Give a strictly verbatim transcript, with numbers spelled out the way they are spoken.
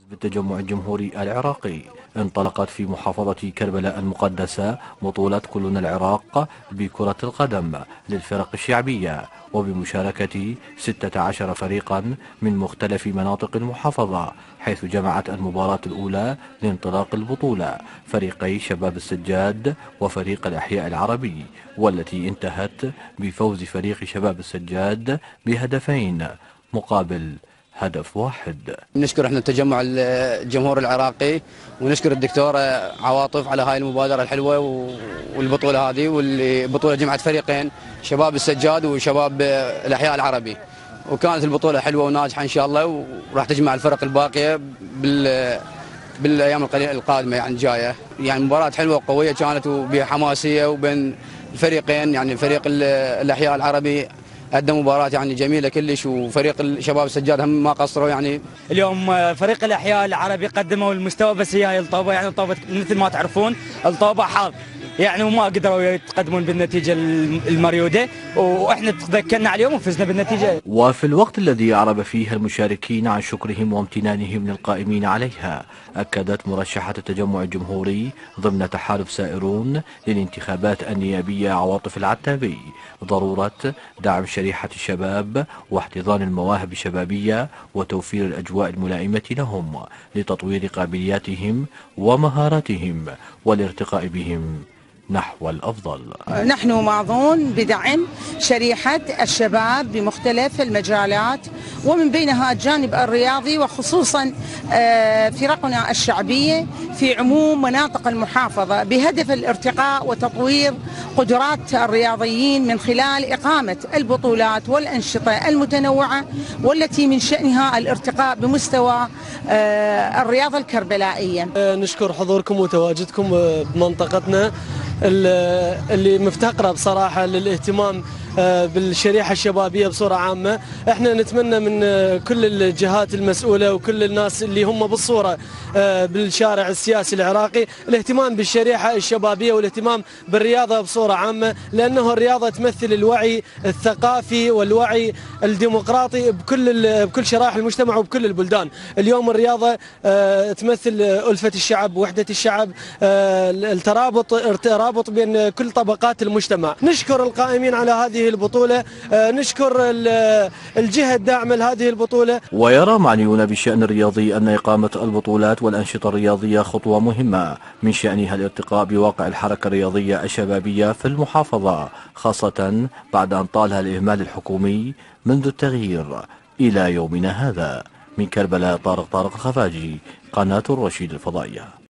بالتجمع الجمهوري العراقي انطلقت في محافظة كربلاء المقدسة بطولة كلنا العراق بكرة القدم للفرق الشعبية، وبمشاركة ستة عشر فريقا من مختلف مناطق المحافظة، حيث جمعت المباراة الأولى لانطلاق البطولة فريقي شباب السجاد وفريق الأحياء العربي، والتي انتهت بفوز فريق شباب السجاد بهدفين مقابل هدف واحد. نشكر احنا التجمع الجمهور العراقي، ونشكر الدكتورة عواطف على هاي المبادرة الحلوة والبطولة هذه، واللي بطولة جمعت فريقين شباب السجاد وشباب الأحياء العربي، وكانت البطولة حلوة وناجحة إن شاء الله، وراح تجمع الفرق الباقية بال بالايام القليله القادمه يعني الجايه. يعني مباراه حلوه وقويه كانت وبها حماسيه وبين الفريقين، يعني فريق الاحياء العربي قدم مباراة يعني جميلة كلش، وفريق الشباب السجاد هم ما قصروا. يعني اليوم فريق الأحياء العربي قدموا المستوى، بس هي الطوبة يعني الطوبة مثل ما تعرفون الطوبة حار يعني، وما قدروا يتقدمون بالنتيجة المريودة، واحنا تذكرنا عليهم وفزنا بالنتيجة. وفي الوقت الذي أعرب فيه المشاركين عن شكرهم وامتنانهم للقائمين عليها، أكدت مرشحة التجمع الجمهوري ضمن تحالف سائرون للانتخابات النيابية عواطف العتابي ضرورة دعم شريحة الشباب واحتضان المواهب الشبابية وتوفير الأجواء الملائمة لهم لتطوير قابلياتهم ومهاراتهم والارتقاء بهم نحو الأفضل. نحن ماضون بدعم شريحة الشباب بمختلف المجالات، ومن بينها الجانب الرياضي، وخصوصا فرقنا الشعبية في عموم مناطق المحافظة، بهدف الارتقاء وتطوير قدرات الرياضيين من خلال إقامة البطولات والأنشطة المتنوعة، والتي من شأنها الارتقاء بمستوى الرياضة الكربلائية. نشكر حضوركم وتواجدكم بمنطقتنا اللي مفتقرة بصراحة للاهتمام بالشريحة الشبابية بصورة عامة. احنا نتمنى من كل الجهات المسؤولة وكل الناس اللي هم بالصورة بالشارع السياسي العراقي الاهتمام بالشريحة الشبابية والاهتمام بالرياضة بصورة عامة، لأنه الرياضة تمثل الوعي الثقافي والوعي الديمقراطي بكل بكل شرائح المجتمع وبكل البلدان. اليوم الرياضة تمثل ألفة الشعب، وحدة الشعب، الترابط الترابط بين كل طبقات المجتمع. نشكر القائمين على هذه البطولة، نشكر الجهة الداعمة لهذه البطولة. ويرى معنيون بالشأن الرياضي أن إقامة البطولات والأنشطة الرياضية خطوة مهمة من شأنها الارتقاء بواقع الحركة الرياضية الشبابية في المحافظة، خاصة بعد أن طالها الإهمال الحكومي منذ التغيير إلى يومنا هذا. من كربلاء، طارق طارق الخفاجي، قناة الرشيد الفضائية.